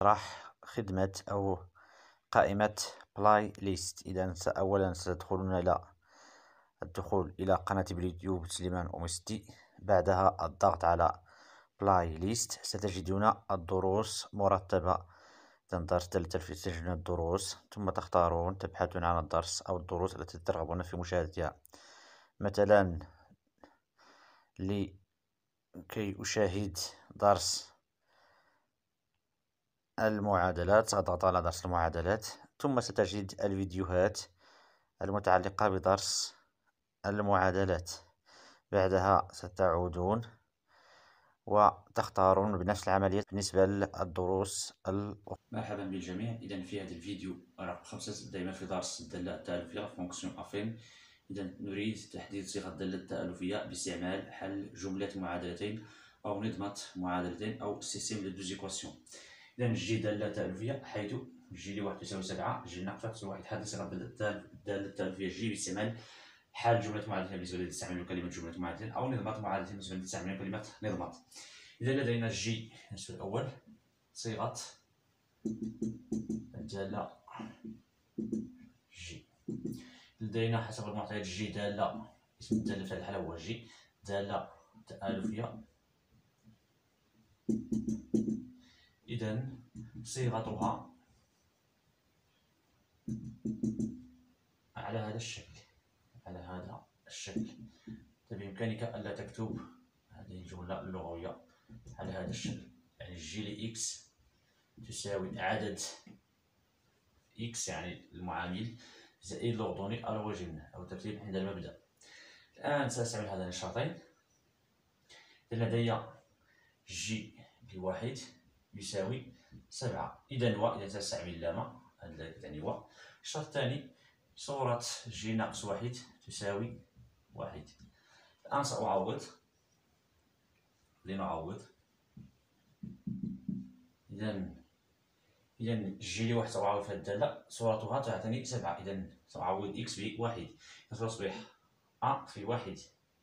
سنطرح خدمة أو قائمة بلاي ليست. إذا أولا ستدخلون إلى قناة باليوتيوب سليمان أومستي، بعدها الضغط على بلاي ليست، ستجدون الدروس مرتبة. درس 3 تجدون الدروس، ثم تبحثون عن الدرس أو الدروس التي ترغبون في مشاهدتها. مثلا لكي أشاهد درس المعادلات سأضغط على درس المعادلات، ثم ستجد الفيديوهات المتعلقة بدرس المعادلات. بعدها ستعودون وتختارون بنفس العملية بالنسبة للدروس الأخرى. مرحبا بالجميع. إذا في هذا الفيديو رقم 5 دائما في درس الدالة التآلفية فونكسيون أفين. إذا نريد تحديد صيغة الدالة التآلفية باستعمال حل جملة معادلتين أو نظمة معادلتين أو سيستم دو دوزيكواسيون. إذا نجي دالة تآلفية حيث جي لواحد تساوي 7 جي ناقص 1 تساوي 1. حدد صيغة الدالة التآلفية جي باستعمال حل جملة معادلتين بالنسبة لتستعمل كلمة جملة معادلتين أو نظمة معادلتين بالنسبة لتستعمل كلمة نظمة. إذا لدينا جي السؤال الأول صيغة الدالة جي، لدينا حسب المعطيات جي دالة، اسم الدالة في هذه الحالة هو جي دالة تآلفية. إذا صيغتها على هذا الشكل. بإمكانك ألا تكتب هذه الجملة اللغوية على هذا الشكل، يعني جي لإكس تساوي عدد إكس يعني المعامل زائد الأردني على وجه منه أو ترتيب عند المبدأ. الآن سأستعمل هذين الشرطين. لدي جي بواحد يساوي 7، إذا سأستعمل لام يعني و. الشرط الثاني صورة جي ناقص 1 تساوي 1. الآن سأعوض لنعوض. إذا جي لواحد سأعوض في هذه الدالة صورتها تعطيني 7، إذا سأعوض إكس بواحد، فتصبح أ في 1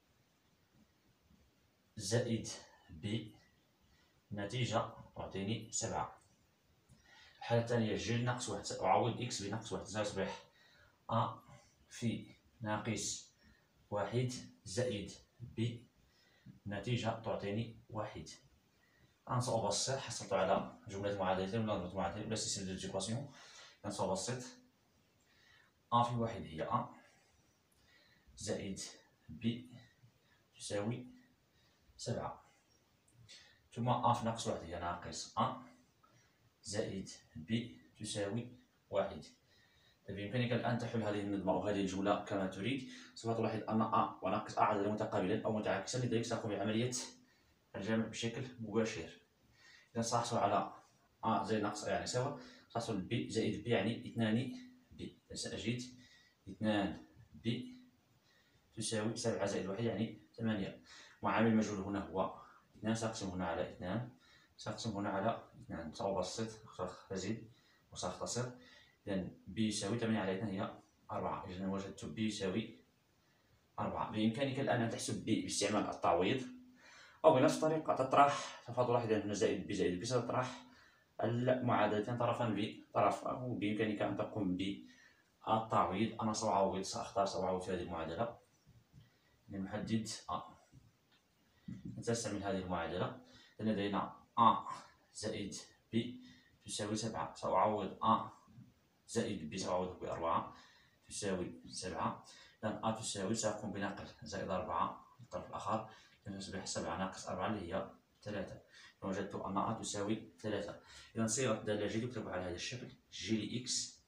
زائد ب نتيجة تعطيني 7. الحالة الثانية جي ناقص 1 سأعوض إكس بناقص 1، ستصبح أ في ناقص 1 زائد ب نتيجة تعطيني 1. الآن سأبسط. حصلت على جملة معادلتين ولا نظمة معادلتين ولا سيستم دو دوزيكواسيون. الآن سأبسط. أ في 1 هي أ زائد ب تساوي 7، ثم أ في ناقص 1 هي ناقص أ زائد ب تساوي 1. بإمكانك الآن تحل هذه النظمة أو هذه الجملة كما تريد. سوف تلاحظ أن أ وناقص أ عددا متقابلا أو متعاكسا، لذلك سأقوم بعملية الجمع بشكل مباشر. إذا سأحصل على أ زائد ناقص أ يعني سوا، سأحصل ب زائد ب يعني 2 ب. سأجد 2 ب تساوي 7 زائد 1 يعني 8. معامل المجهول هنا هو 2، سأقسم هنا على 2، سأقسم هنا على 2. سأبسط أزيد وسأختصر. إذا ب يساوي 8 على 2 هي 4. إذا وجدت ب يساوي 4. بإمكانك الآن أن تحسب ب باستعمال التعويض أو بنفس الطريقة تطرح. سوف تلاحظ أن زائد ب زائد ب ستطرح المعادلتين طرفا بطرف، أو بإمكانك أن تقوم بالتعويض. أنا سأعوض في هذه المعادلة لنحدد أ. سأستعمل هذه المعادلة. لدينا أ زائد ب تساوي 7، سأعوض أ زائد ب سأعوض ب4 تساوي 7. إذا أ تساوي سأقوم بنقل زائد 4 للطرف الآخر، تصبح 7 ناقص 4 اللي هي 3. وجدت أن أ تساوي 3. إذا صيغة الدالة جي تكتب على هذا الشكل: جي لإكس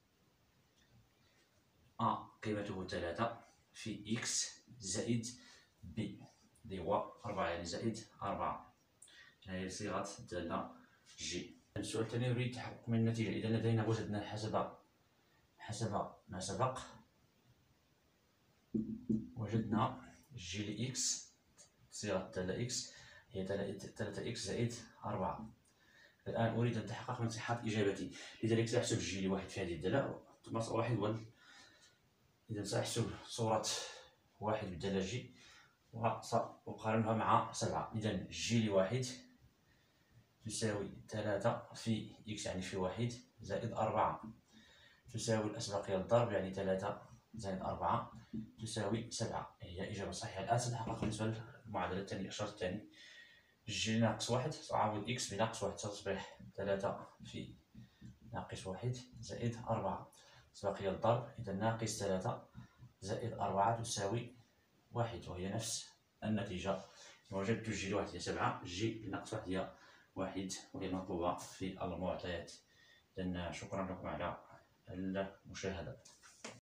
أ قيمته 3 في إكس زائد ب اللي هو 4 يعني زائد 4. هذه صيغة الدالة جي. السؤال الثاني نريد التحقق من النتيجة. إذا لدينا وجدنا حسب ما سبق، وجدنا جي لإكس صيغة الدالة إكس هي 3 إكس زائد 4. الآن أريد أن أتحقق من صحة إجابتي، لذلك سأحسب جي لواحد في هذه الدالة ثم سألاحظ إذا سأحسب صورة 1 بالدالة جي وسأقارنها مع 7. إذا جي لواحد تساوي 3 في إكس يعني في 1 زائد 4 تساوي الأسبقية الضرب يعني 3 زائد 4 تساوي 7. هي إجابة صحيحة. الآن سنتحقق بالنسبة للمعادلة الثانية. الشرط الثاني جي ناقص 1 تعوض إكس بناقص 1 ستصبح 3 في ناقص 1 زائد 4 أسبقية الضرب، إذا ناقص 3 زائد 4 تساوي 1 وهي نفس النتيجة. وجدت جي لواحد هي 7، جي ناقص 1 هي 1 وهي المطلوبة في المعطيات. إذا شكرا لكم على المشاهدة.